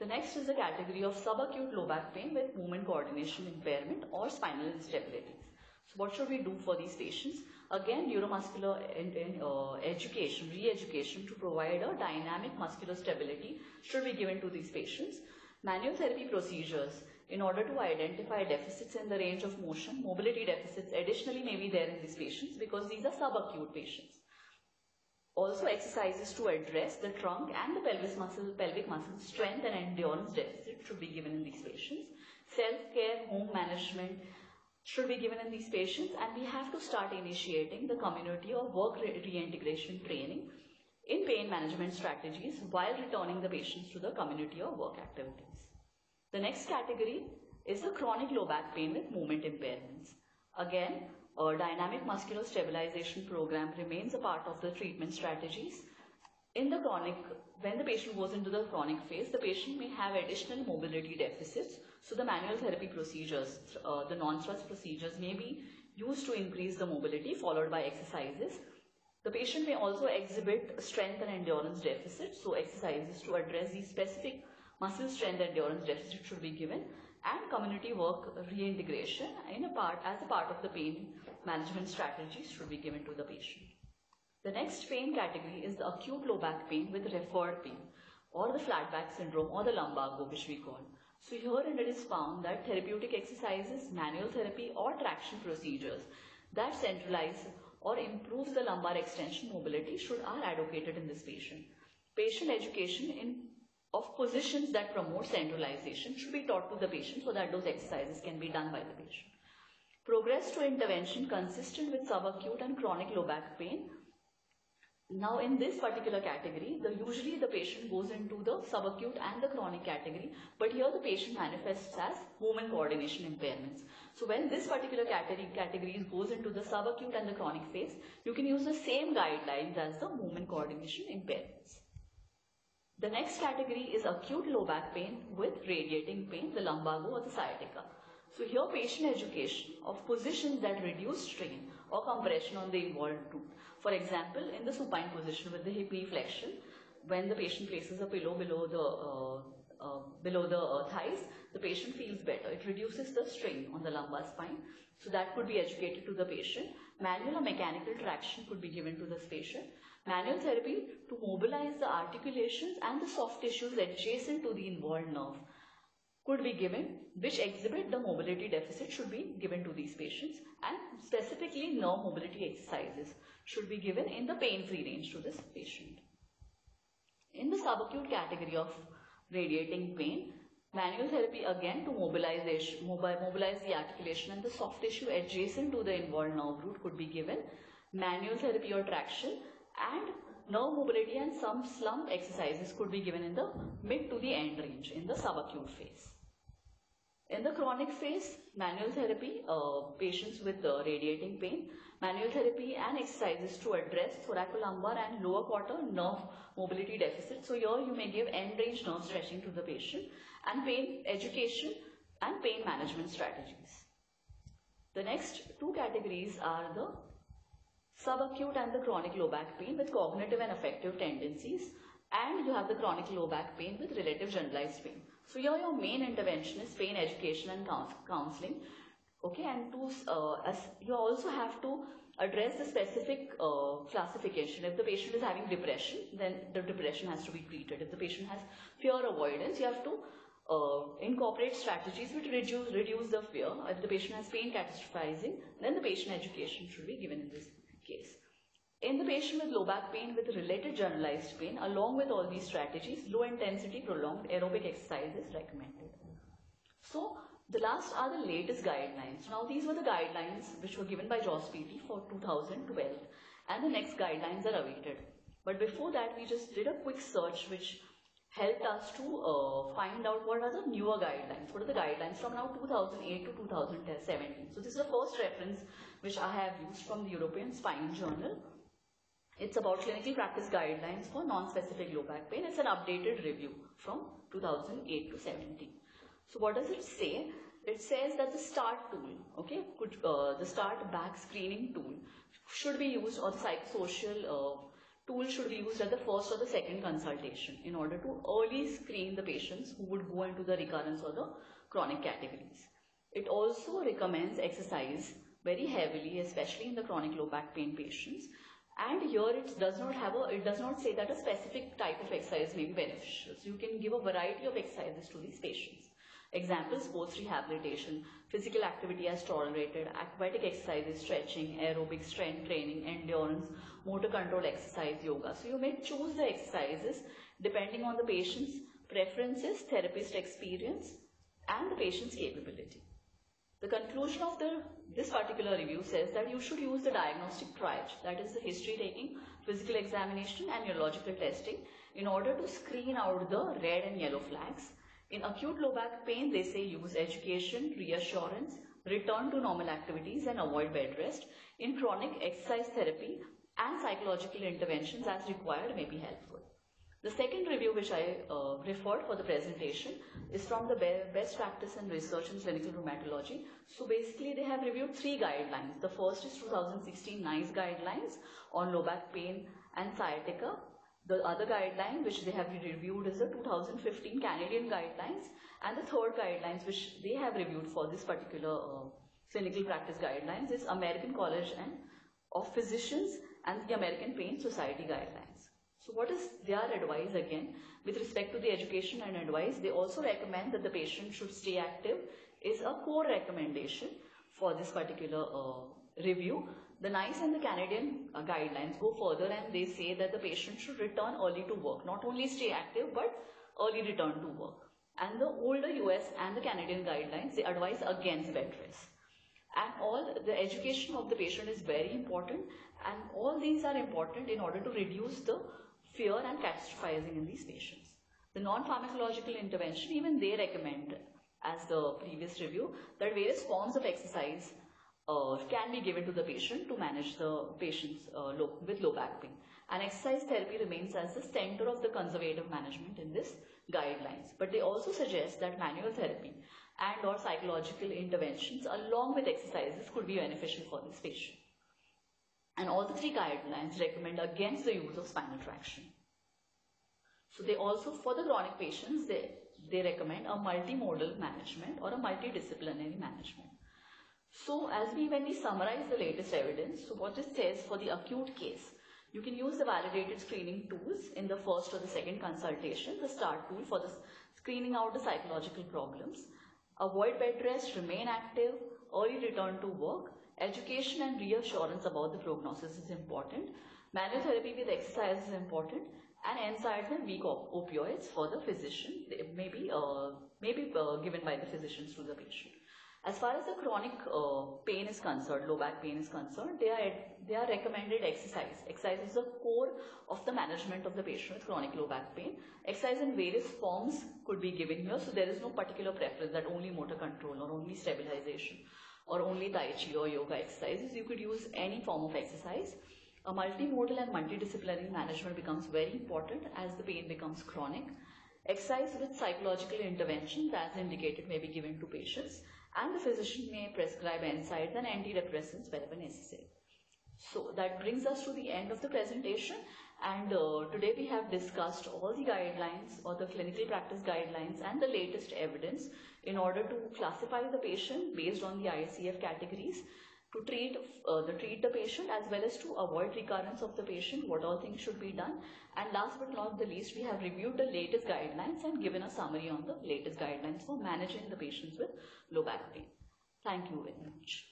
The next is the category of subacute low back pain with movement coordination impairment or spinal instabilities. So what should we do for these patients? Again, neuromuscular education, re-education to provide a dynamic muscular stability should be given to these patients. Manual therapy procedures in order to identify deficits in the range of motion, mobility deficits additionally may be there in these patients because these are subacute patients. Also exercises to address the trunk and the pelvic muscle strength and endurance deficit should be given in these patients. Self-care, home management should be given in these patients, and we have to start initiating the community or work reintegration training in pain management strategies while returning the patients to the community or work activities. The next category is the chronic low back pain with movement impairments. Again, a dynamic muscular stabilization program remains a part of the treatment strategies. In the chronic, when the patient goes into the chronic phase, the patient may have additional mobility deficits. So the manual therapy procedures, the non-thrust procedures may be used to increase the mobility followed by exercises. The patient may also exhibit strength and endurance deficits. So exercises to address these specific muscle strength and endurance deficits should be given, and community work reintegration as a part of the pain management strategies should be given to the patient. The next pain category is the acute low back pain with referred pain or the flat back syndrome or the lumbago, which we call. So herein it is found that therapeutic exercises, manual therapy or traction procedures that centralize or improves the lumbar extension mobility are advocated in this patient. Patient education of positions that promote centralization should be taught to the patient so that those exercises can be done by the patient. Progress to intervention consistent with subacute and chronic low back pain. Now in this particular category, usually the patient goes into the subacute and the chronic category, but here the patient manifests as movement coordination impairments. So when this particular category goes into the subacute and the chronic phase, you can use the same guidelines as the movement coordination impairments. The next category is acute low back pain with radiating pain, the lumbago or the sciatica. So here patient education of positions that reduce strain or compression on the involved root. For example, in the supine position with the hip knee flexion, when the patient places a pillow below the thighs, the patient feels better. It reduces the strain on the lumbar spine. So that could be educated to the patient. Manual or mechanical traction could be given to this patient. Manual therapy to mobilize the articulations and the soft tissues adjacent to the involved nerve could be given, which exhibit the mobility deficit should be given to these patients, and specifically nerve mobility exercises should be given in the pain-free range to this patient. In the subacute category of radiating pain, manual therapy again to mobilize the articulation and the soft tissue adjacent to the involved nerve root could be given. Manual therapy or traction and nerve mobility and some slump exercises could be given in the mid to the end range in the subacute phase. In the chronic phase, manual therapy, patients with radiating pain, manual therapy and exercises to address thoracolumbar and lower quarter nerve mobility deficit. So here you may give end range nerve stretching to the patient, and pain education and pain management strategies. The next two categories are the subacute and the chronic low back pain with cognitive and affective tendencies, and you have the chronic low back pain with relative generalized pain. So here your main intervention is pain education and counseling. Okay, and you also have to address the specific classification. If the patient is having depression, then the depression has to be treated. If the patient has fear avoidance, you have to incorporate strategies which reduce the fear. If the patient has pain catastrophizing, then the patient education should be given in this case. In the patient with low back pain with related generalized pain, along with all these strategies, low intensity prolonged aerobic exercise is recommended. So the last are the latest guidelines. Now these were the guidelines which were given by JOSPT for 2012, and the next guidelines are awaited. But before that, we just did a quick search which helped us to find out what are the newer guidelines. What are the guidelines from now 2008 to 2017. So this is the first reference which I have used from the European Spine Journal. It's about clinical practice guidelines for non-specific low back pain. It's an updated review from 2008 to 17. So what does it say? It says that the START tool, the START back screening tool should be used, or the psychosocial tool should be used at the first or the second consultation in order to early screen the patients who would go into the recurrence or the chronic categories. It also recommends exercise very heavily, especially in the chronic low back pain patients. And here it does not say that a specific type of exercise may be beneficial. So you can give a variety of exercises to these patients. Examples: sports rehabilitation, physical activity as tolerated, aquatic exercises, stretching, aerobic, strength training, endurance, motor control exercise, yoga. So you may choose the exercises depending on the patient's preferences, therapist experience, and the patient's capability. The conclusion of this particular review says that you should use the diagnostic triage, that is the history taking, physical examination and neurological testing, in order to screen out the red and yellow flags. In acute low back pain, they say use education, reassurance, return to normal activities and avoid bed rest. In chronic, exercise therapy and psychological interventions as required may be helpful. The second review which I referred for the presentation is from the best practice in research in clinical rheumatology. So basically they have reviewed 3 guidelines. The first is 2016 NICE guidelines on low back pain and sciatica. The other guideline which they have reviewed is the 2015 Canadian guidelines, and the third guidelines which they have reviewed for this particular clinical practice guidelines is American College of Physicians and the American Pain Society guidelines. So what is their advice again? With respect to the education and advice, they also recommend that the patient should stay active is a core recommendation for this particular review. The NICE and the Canadian guidelines go further and they say that the patient should return early to work, not only stay active but early return to work. And the older US and the Canadian guidelines, they advise against bed rest. And all the education of the patient is very important, and all these are important in order to reduce the fear and catastrophizing in these patients. The non-pharmacological intervention, even they recommend, as the previous review, that various forms of exercise can be given to the patient to manage the patients with low back pain. And exercise therapy remains as the center of the conservative management in this guidelines. But they also suggest that manual therapy and or psychological interventions along with exercises could be beneficial for this patient. And all the 3 guidelines recommend against the use of spinal traction. So they also, for the chronic patients, they recommend a multimodal management or a multidisciplinary management. So when we summarize the latest evidence, so what it says for the acute case, you can use the validated screening tools in the first or the second consultation, the START tool for the screening out the psychological problems. Avoid bed rest, remain active, early return to work. Education and reassurance about the prognosis is important. Manual therapy with exercise is important. And NSAIDs and weak opioids for the physician, they may be given by the physicians to the patient. As far as the chronic pain is concerned, low back pain is concerned, they are recommended exercise. Exercise is the core of the management of the patient with chronic low back pain. Exercise in various forms could be given here, so there is no particular preference that only motor control or only stabilization or only Tai Chi or yoga exercises. You could use any form of exercise. A multimodal and multidisciplinary management becomes very important as the pain becomes chronic. Exercise with psychological interventions as indicated may be given to patients, and the physician may prescribe NSAIDs and antidepressants wherever necessary. So that brings us to the end of the presentation, and today we have discussed all the guidelines or the clinical practice guidelines and the latest evidence in order to classify the patient based on the ICF categories, to treat the patient as well as to avoid recurrence of the patient, what all things should be done. And last but not the least, we have reviewed the latest guidelines and given a summary on the latest guidelines for managing the patients with low back pain. Thank you very much.